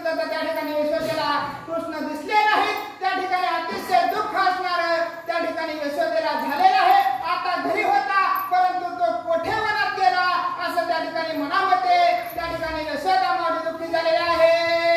बघितलं तर त्या ठिकाणी यशोदेला कृष्ण दिसले नाहीत. त्या ठिकाणी अतिशय दुःख असणार त्या ठिकाणी यशोदेला झालेलं आहे. आता घरी होता परंतु तो कोठे वनात गेला असं त्या ठिकाणी म्हणा होते. त्या ठिकाणी यशोदा मावळी दुःखी झालेली आहे.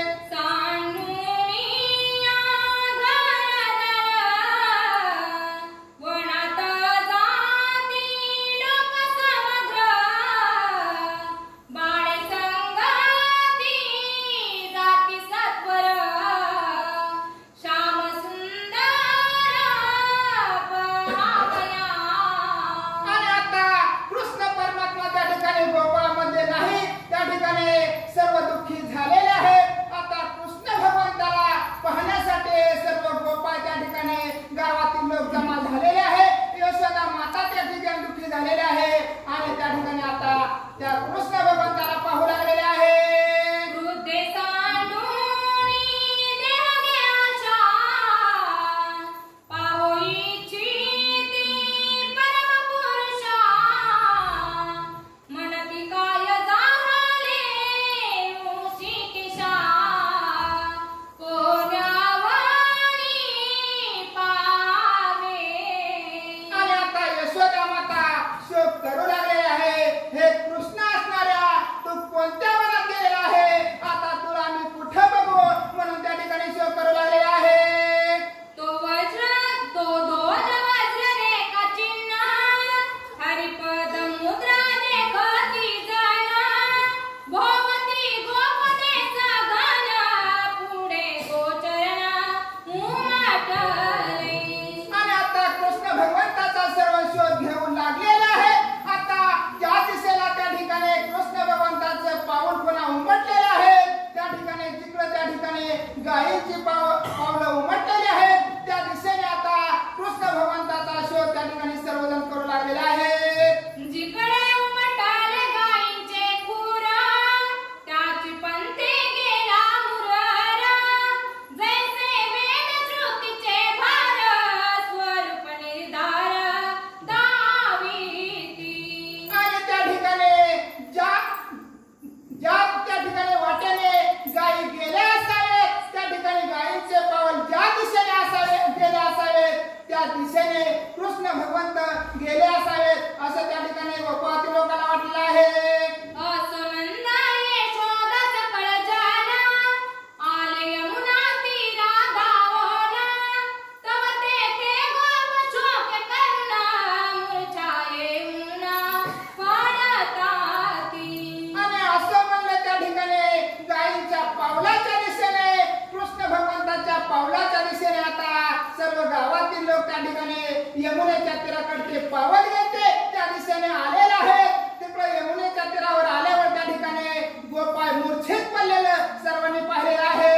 यमुनेच्या तीराकडचे पावल घेते त्या दिशेने आलेला आहे. तिकडे यमुनेच्या तीरावर आल्यावर त्या ठिकाणी गोपाळ मूर्छित पडलेलं सर्वांनी पाहिलेलं आहे.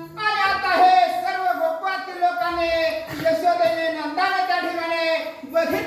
यशोदेने नंदाने त्या ठिकाणी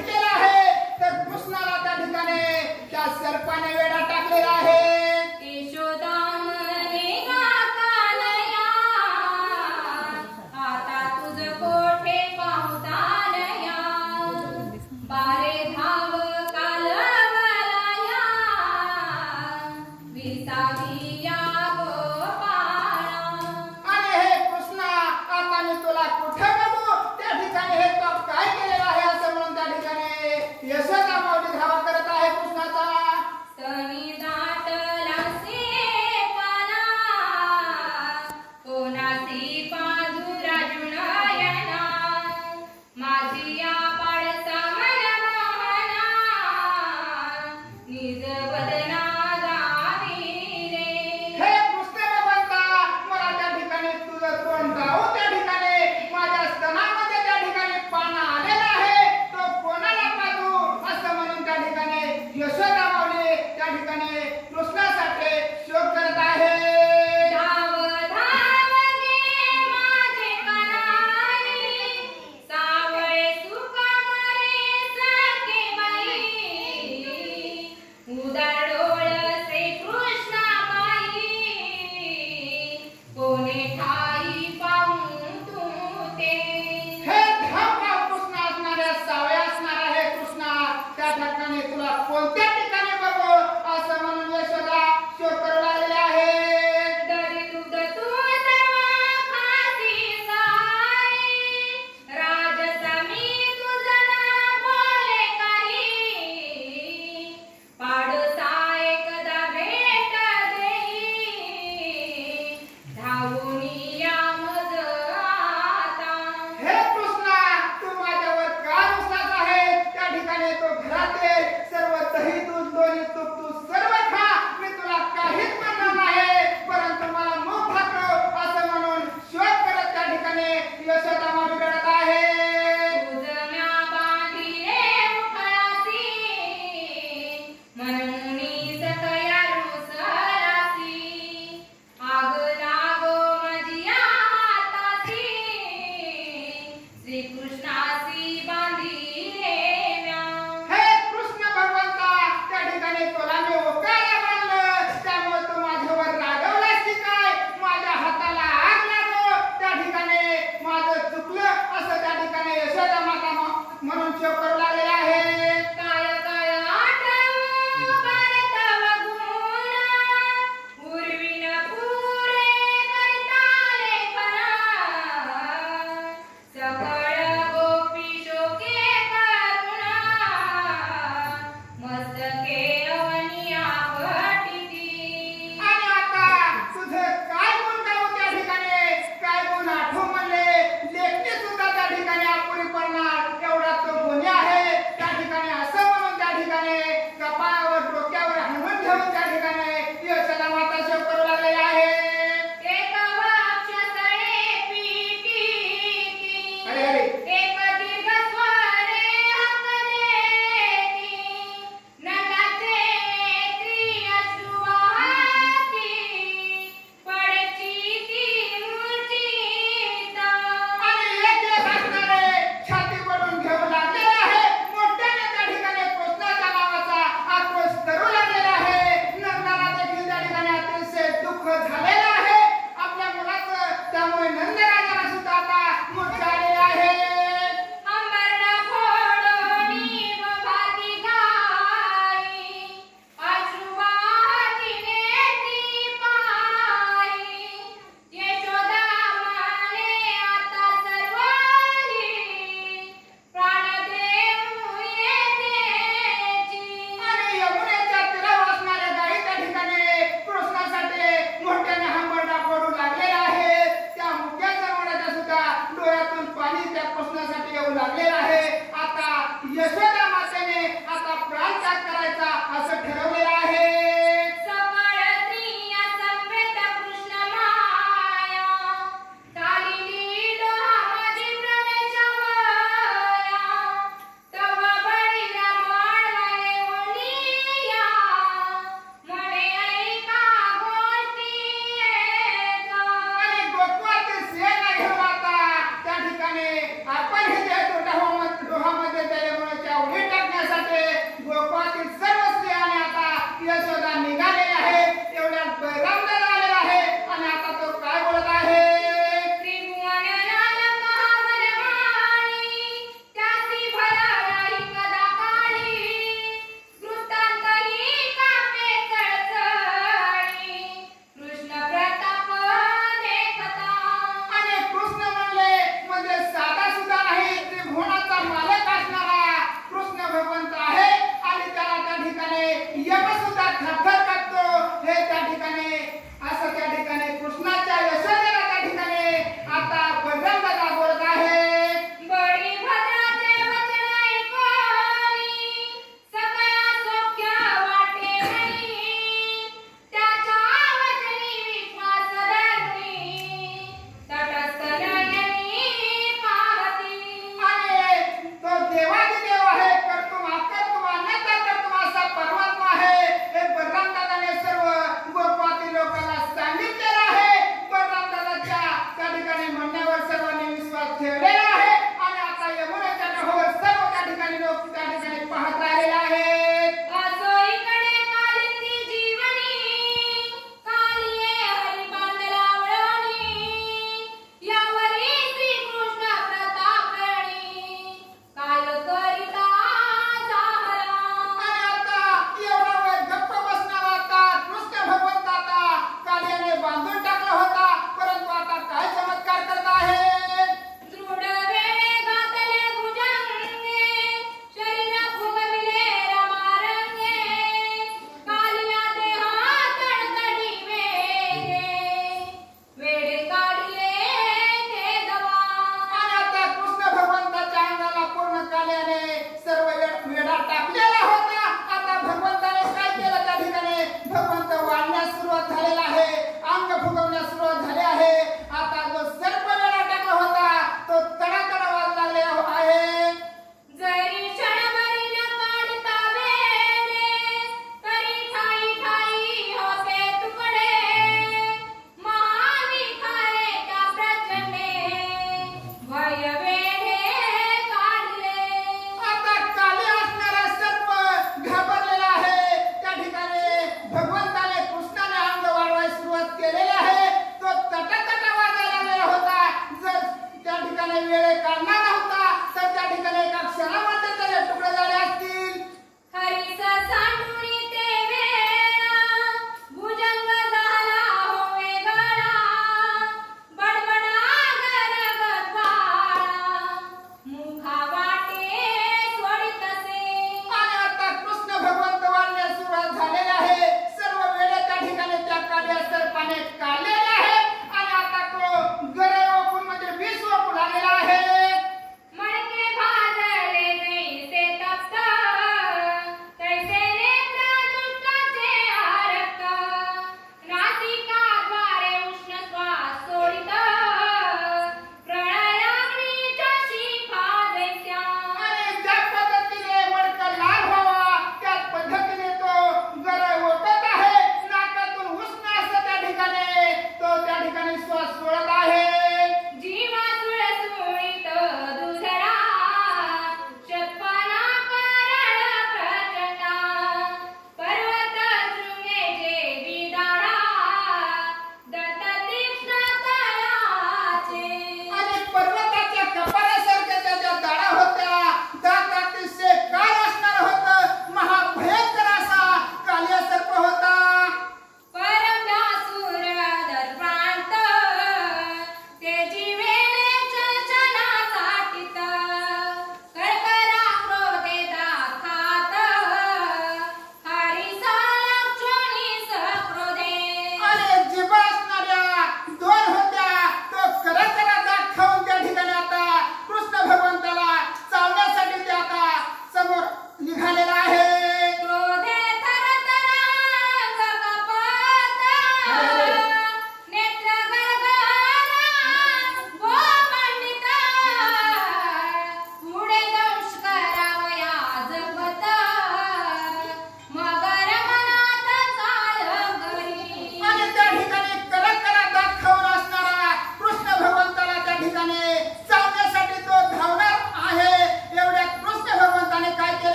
कोणत्या ठिकाणी बघू असं म्हणून यशोदा शोक करू लागलेले आहेत. दरी दूध तू सर्व खाती साई, राजसा मी तुझं बोले काही, पाडसा एकदा भेट देई, धावून या मज आता. हे कृष्णा, तू माझ्यावर का रुसलास आहे? त्या ठिकाणी तो घरातील सर्व दही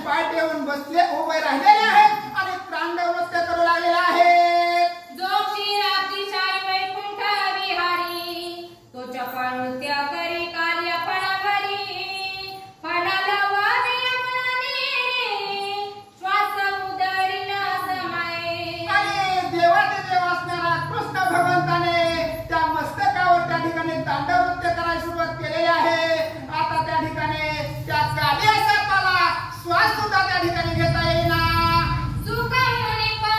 पाय ठेवून उभे राहिलेले आहेत आणि तांडव नृत्य करू लागलेले आहेत. जो क्षीराब्दीशायी वैकुंठ विहारी तो चपळ नृत्य करी कार्य फळावरी फळाला वावे यमुनानी श्वास उदरी न समाये. आणि देवाचे देव असणारा कृष्ण भगवंताने त्या मस्तकावर त्या ठिकाणी तांडव नृत्य करायला सुरुवात केलेली आहे. आता त्या ठिकाणी त्या कालिया सर्पाला श्वास सुद्धा त्या ठिकाणी घेता येईना. सुख मुनी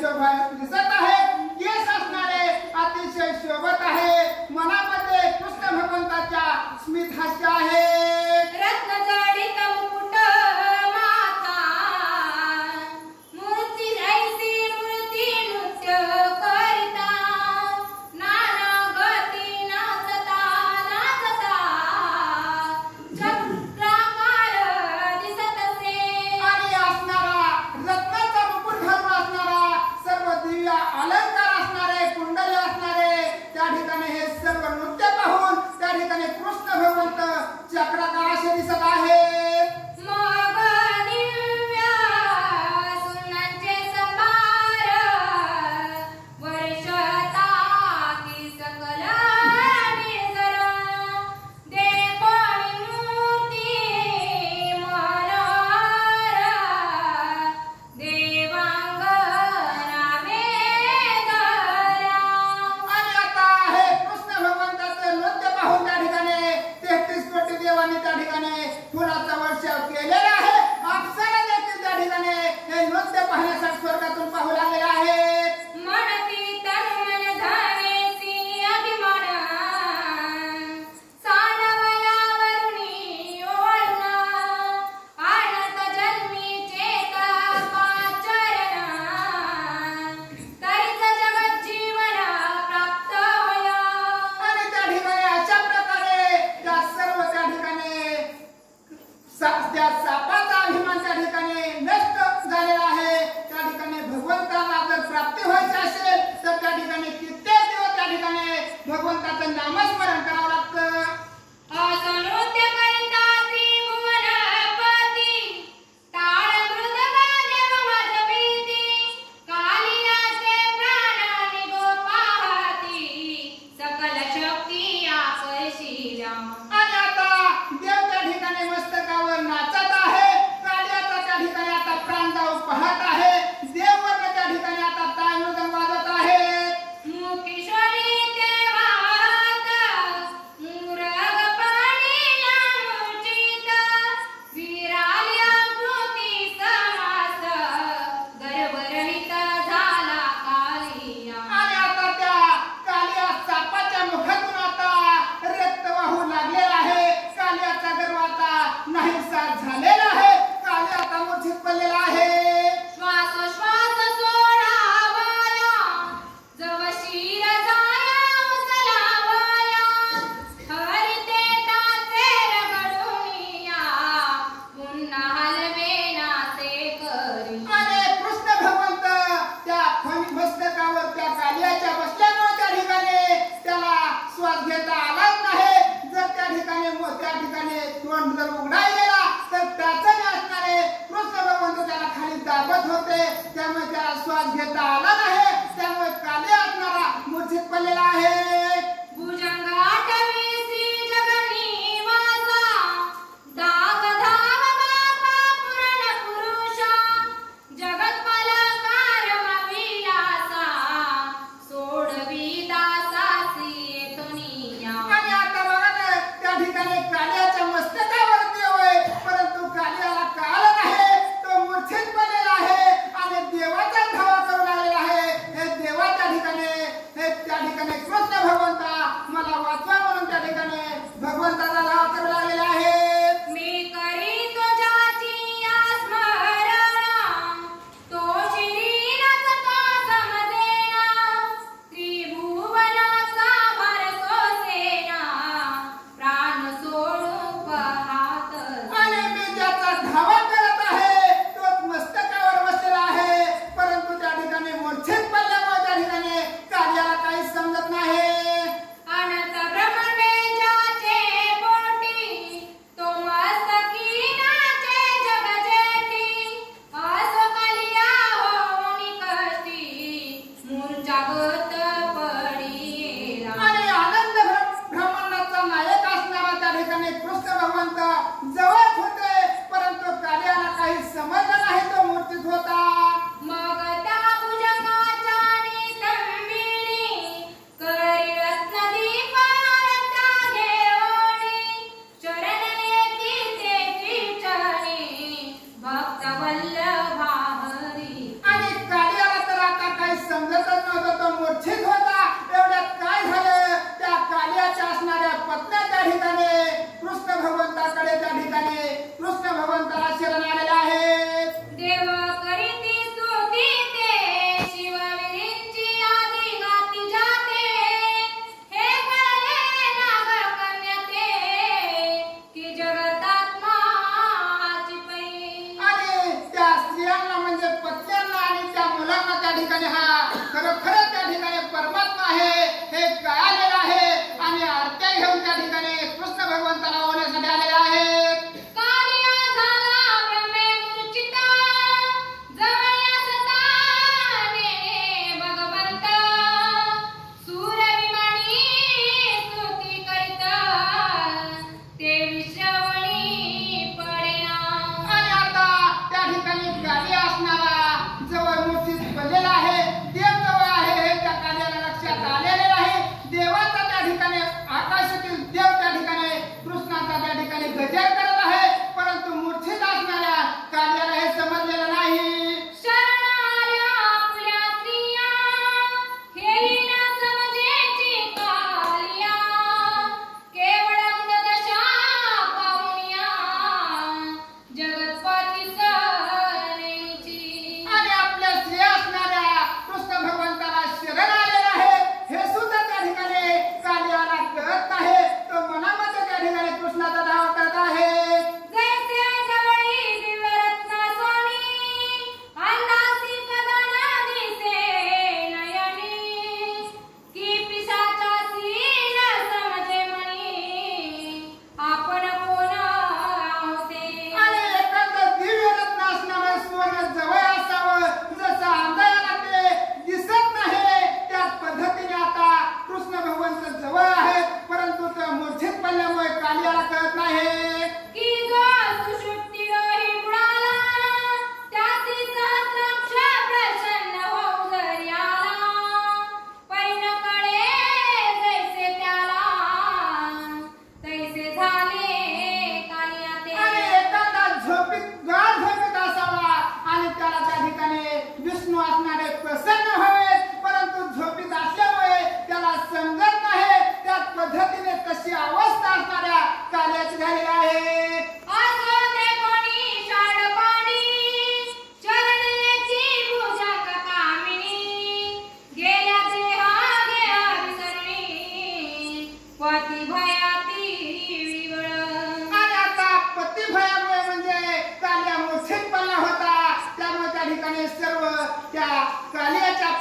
शोभा दिसत आहे. केस असणारे अतिशय शोभत आहे. मनामध्ये कृष्ण भगवंताच्या स्मित हास्य आहे. रत्नजडित मुकुट माथा मूर्ती जैसी मूर्ती नृत्य करिता नाना गती नाचता नाचता चक्राकार दिसत असे. आणि असणारा रत्नाचा मुकुट घालून असणारा सर्व दिव्य अलंकार असणारे कुंडले असणारे त्या ठिकाणी हे सर्व नृत्य पाहून त्या ठिकाणी कृष्ण भगवंत चक्राकार असे दिसत आहेत. मग दिव्य सुनांचे संभार वर्षता ती सकल निजर देवणी मूर्ती मनोहर देवांगना वेदरा. आणि आता हे कृष्ण भगवंताचे नृत्य पाहून त्या ठिकाणी 33 कोटी देवांनी त्या ठिकाणी फुलाचा वर्षाव केलेला आहे. अप्सरा देखील त्या ठिकाणी हे नृत्य पाहण्यासाठी स्वर्गातून पाहू लागलेले आहेत. म्हणती तन मन धनेसी अभिमान सानवयावरुणी ओळण आणत जन्मी चेत पाचरण तरीच जगत जीवन प्राप्त होय. आणि त्या ठिकाणी अशा प्रकारे त्या सर्व त्या ठिकाणी त्या सापाचा अभिमान त्या ठिकाणी नष्ट झालेला आहे. त्या ठिकाणी भगवंताला जर प्राप्ती व्हायची असेल तर त्या ठिकाणी कित्येक दिवस त्या ठिकाणी भगवंताचं नामस्मरण करावं लागतं. असं नृत्य करिता त्रिभुवनपती टाळ मृदंग देव वाजविती कालियाचे प्राण निघो पाहती सकल शक्ती आकर्षिल्या. आणि आता देव त्या ठिकाणी मस्तकावर नाचत आहे. कालियाचा त्या ठिकाणी आता प्राण जाऊ पाहत आहे. देववर्ण त्या ठिकाणी आता टाळ मृदंग वाजत आहे. मुकेश्वरी देवात मुरग पाणीला मुचित विराल्या कृती समास गर्भरहित झाला कालिया. आणि आता त्या कालिया सापाच्या मुखातून आता रक्त वाहू लागलेला आहे. कालियाचा गर्भ आता नाहीसा झालेला आहे. कालिया आता मूर्छित पडलेला आहे. श्वासोश्वास सोडावया जव शिर जाया उचलावया हरिते ताचे रगडूनिया पुन्हा हलवेनाचे करी. आणि कृष्ण भगवंत त्या मस्तकावर त्या कालियाच्या बसल्यामुळे त्या ठिकाणी त्याला श्वास घेता आलाच नाही. जर त्या ठिकाणी तोंड जर उघडाय गेला तर त्याचं असणारे कृष्ण भगवंत त्याला खाली दाबत होते. त्यामुळे त्याला श्वास घेता आला नाही. त्यामुळे कालिया असणारा मूर्छित पडलेला आहे. भुजंग आठवीसी जगनिवासा दाग धाम बापा पुरण पुरुषा जगत्पाल कारमविलासा सोडविता सासी येथुनिया. आणि आता बघा ना त्या ठिकाणी कालियाच्या मस्तकावरती होय परंतु कालियाला काल नाही. तो मूर्छित पडलेला आहे आणि देवाचा धावा करू लागलेला आहे.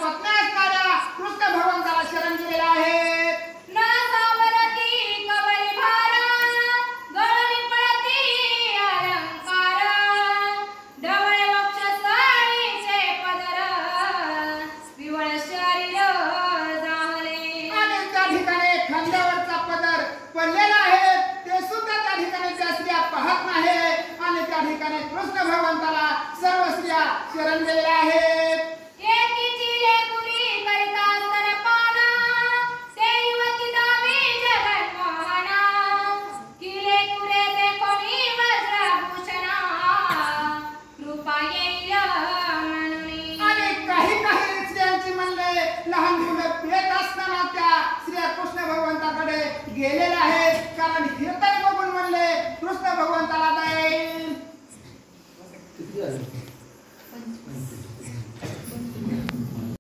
पत्न्या असणाऱ्या कृष्ण भगवंताला शरण गेलेल्या आहेत. न सावरती कवरी भारा, गळून पळती अलंकार, ढवळे वक्ष साडीचे पदर, पिवळ शरीर जाहले. आणि त्या ठिकाणी खांद्यावरचा पदर पडलेला आहे, ते सुद्धा त्या ठिकाणी त्या स्त्रिया पाहत नाही. आणि त्या ठिकाणी कृष्ण भगवंताला सर्व स्त्रिया शरण गेलेल्या आहेत. एकीची लेकुरी करिता स्तनपाना, ते युवती दावी जगन्मोहना, की लेकुरे ते कोणी वज्रभूषणा, कृपा येईल म्हणून. आणि काही स्त्रियांची म्हणले लहान मुलं पेट असताना त्या स्त्रिया कृष्ण भगवंताकडे गेलेल्या आहेत. कारण हे तर बघून म्हणले कृष्ण भगवंताला दया येईल.